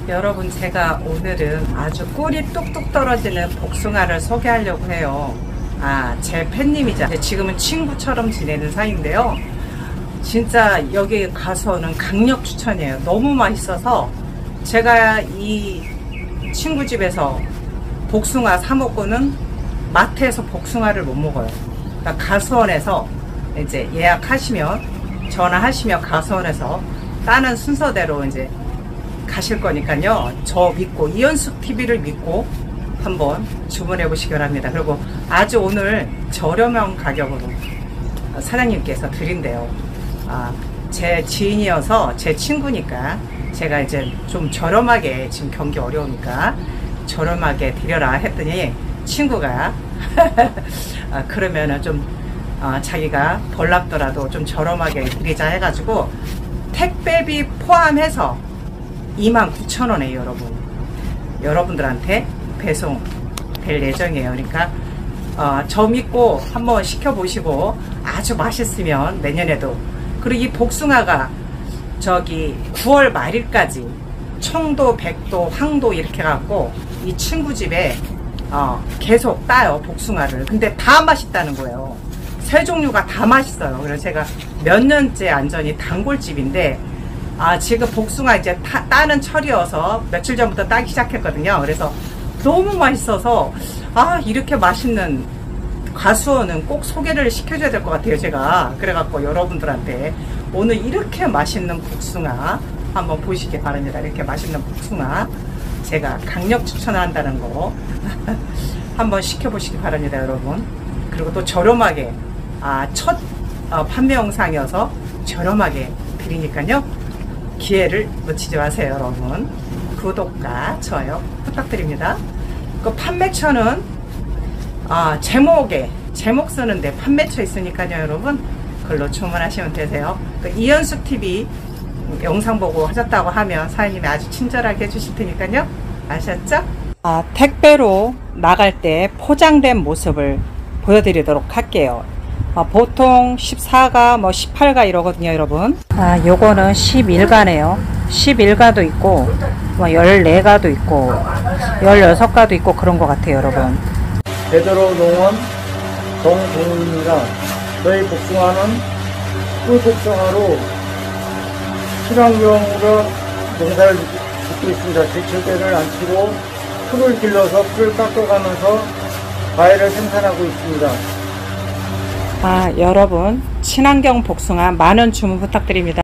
여러분, 제가 오늘은 아주 꿀이 뚝뚝 떨어지는 복숭아를 소개하려고 해요. 제 팬님이자 지금은 친구처럼 지내는 사이인데요. 진짜 여기 가서는 강력 추천이에요. 너무 맛있어서 제가 이 친구 집에서 복숭아 사 먹고는 마트에서 복숭아를 못 먹어요. 그러니까 가수원에서 이제 예약하시면, 전화하시면 가수원에서 따는 순서대로 이제 가실 거니까요. 저 믿고, 이현숙 TV를 믿고 한번 주문해 보시기 바랍니다. 그리고 아주 오늘 저렴한 가격으로 사장님께서 드린대요. 제 지인이어서 제 친구니까 제가 이제 좀 저렴하게, 지금 경기 어려우니까 저렴하게 드려라 했더니 친구가 그러면은 좀 자기가 벌납더라도 좀 저렴하게 드리자 해가지고 택배비 포함해서 29,000원이에요. 여러분, 여러분들한테 배송 될 예정이에요. 그러니까 저 믿고 한번 시켜보시고 아주 맛있으면 내년에도. 그리고 이 복숭아가 저기 9월 말일까지 청도, 백도, 황도 이렇게 갖고 이 친구 집에 계속 따요, 복숭아를. 근데 다 맛있다는 거예요. 세 종류가 다 맛있어요. 그래서 제가 몇 년째 안전히 단골집인데 지금 복숭아 이제 따는 철이어서 며칠 전부터 따기 시작했거든요. 그래서 너무 맛있어서 이렇게 맛있는 가수원은 꼭 소개를 시켜줘야 될 것 같아요, 제가. 그래갖고 여러분들한테 오늘 이렇게 맛있는 복숭아 한번 보시기 바랍니다. 이렇게 맛있는 복숭아 제가 강력 추천한다는 거 한번 시켜보시기 바랍니다, 여러분. 그리고 또 저렴하게, 첫 판매 영상이어서 저렴하게 드리니까요. 기회를 놓치지 마세요, 여러분. 구독과 좋아요 부탁드립니다. 그 판매처는 제목 쓰는데 판매처 있으니까요, 여러분. 그걸로 주문하시면 되세요. 그 이현숙 TV 영상 보고 하셨다고 하면 사장님이 아주 친절하게 해주실 테니까요. 아셨죠? 택배로 나갈 때 포장된 모습을 보여드리도록 할게요. 보통 14가 18가 이러거든요, 여러분. 요거는 11가네요 11가도 있고 14가도 있고 16가도 있고 그런 것 같아요, 여러분. 베드로 농원 정동훈입니다. 저희 복숭아는 꿀복숭아로 친환경으로 농사를 짓고 있습니다. 제철제를 안 치고 풀을 길러서 풀을 깎아가면서 과일을 생산하고 있습니다. 여러분, 친환경 복숭아 많은 주문 부탁드립니다.